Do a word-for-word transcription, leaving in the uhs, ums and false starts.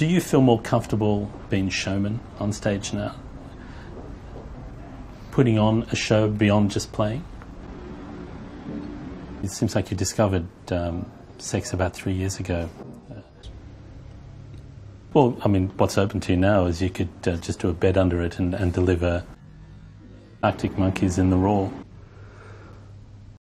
Do you feel more comfortable being showman on stage now? Putting on a show beyond just playing? It seems like you discovered um, sex about three years ago. Well, I mean, what's open to you now is you could uh, just do a bed under it and, and deliver Arctic Monkeys in the Raw.